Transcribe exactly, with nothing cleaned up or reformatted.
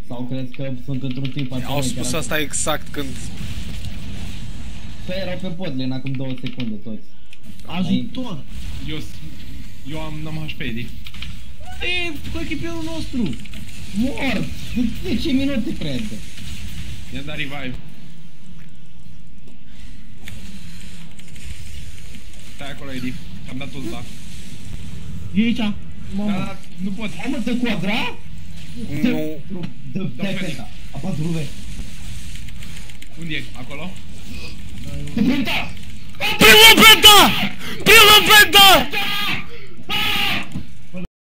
Sau crezi că sunt într-un timp așa? Au spus asta exact când... Păi erau pe podlen acum două secunde toți. Ajutor! Eu, eu am, n-am H P, Edi. E, cu echipierul nostru! Mort! zece minute, cred. I-am dat revive. Stai acolo, Edi. Am dat ulta. E aici! Da, da, nu pot. Hai mă, dă quadra? Nu. Dă, dai Penta. Apasă ruve. Unde e? Acolo? Penta! Primul Penta! Primul Penta!